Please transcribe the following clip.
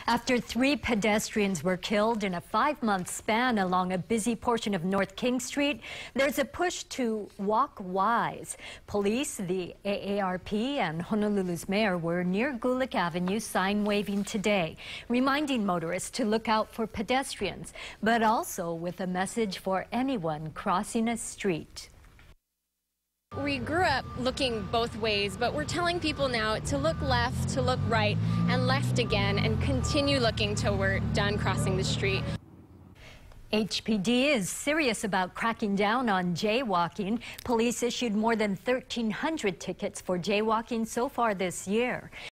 After 3 pedestrians were killed in a 5-month span along a busy portion of North King Street, there's a push to walk wise. Police, the AARP, and Honolulu's mayor were near Gulick Avenue sign waving today, reminding motorists to look out for pedestrians, but also with a message for anyone crossing a street. We grew up looking both ways, but we're telling people now to look left, to look right, and left again, and continue looking till we're done crossing the street. HPD is serious about cracking down on jaywalking. Police issued more than 1,300 tickets for jaywalking so far this year.